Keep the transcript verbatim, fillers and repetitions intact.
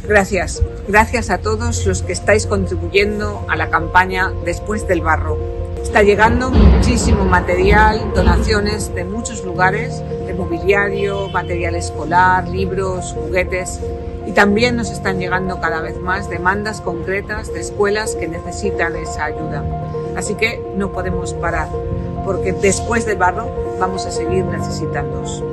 Gracias, gracias a todos los que estáis contribuyendo a la campaña Después del Barro. Está llegando muchísimo material, donaciones de muchos lugares, de mobiliario, material escolar, libros, juguetes, y también nos están llegando cada vez más demandas concretas de escuelas que necesitan esa ayuda. Así que no podemos parar, porque después del barro vamos a seguir necesitándoos.